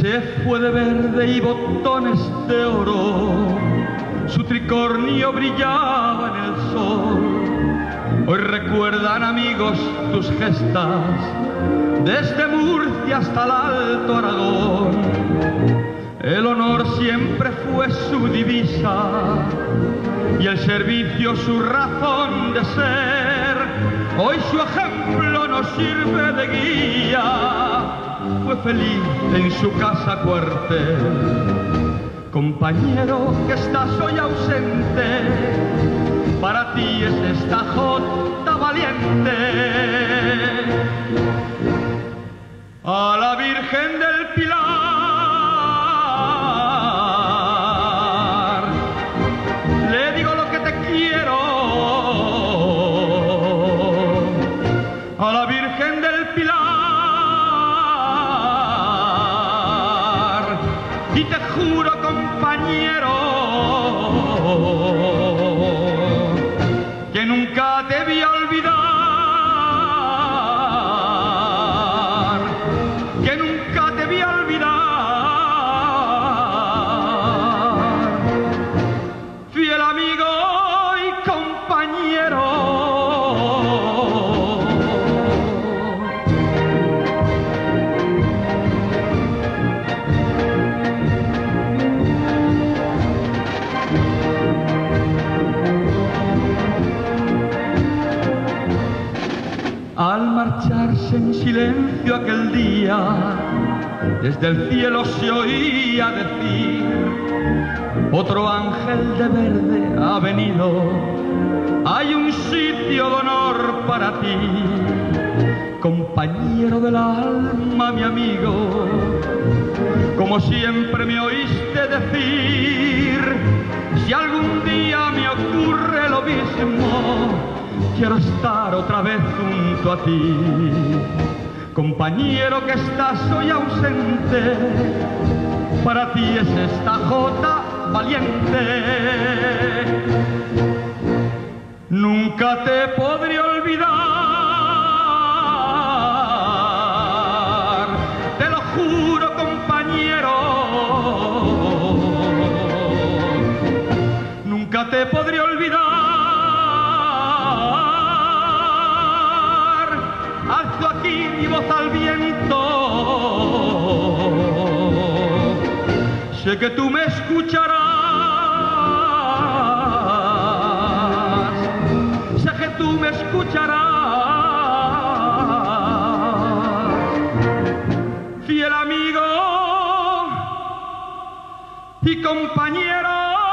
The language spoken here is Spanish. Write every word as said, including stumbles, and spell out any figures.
Se fue de verde y botones de oro, su tricornio brillaba en el sol. Hoy recuerdan, amigos, tus gestas, desde Murcia hasta el Alto Aragón. El honor siempre fue su divisa y el servicio su razón de ser. Hoy su ejemplo nos sirve de guía. Fue feliz en su casa cuartel. Compañero que estás hoy ausente, para ti es esta jota valiente. A la Virgen del Pilar le digo lo que te quiero. A la Virgen del Pilar. Y te juro, compañero, que nunca te voy a olvidar, que nunca te voy a olvidar. Fiel amigo y compañero. Al marcharse en silencio aquel día, desde el cielo se oía decir: otro ángel de verde ha venido, hay un sitio de honor para ti. Compañero del alma, mi amigo, como siempre me oíste decir: si algún día me ocurre lo mismo, quiero estar otra vez junto a ti. Compañero que estás hoy ausente, para ti es esta jota valiente. Nunca te podré olvidar, te lo juro, compañero. Nunca te podré olvidar. Alzo aquí mi voz al viento, sé que tú me escucharás, sé que tú me escucharás. Fiel amigo y compañero.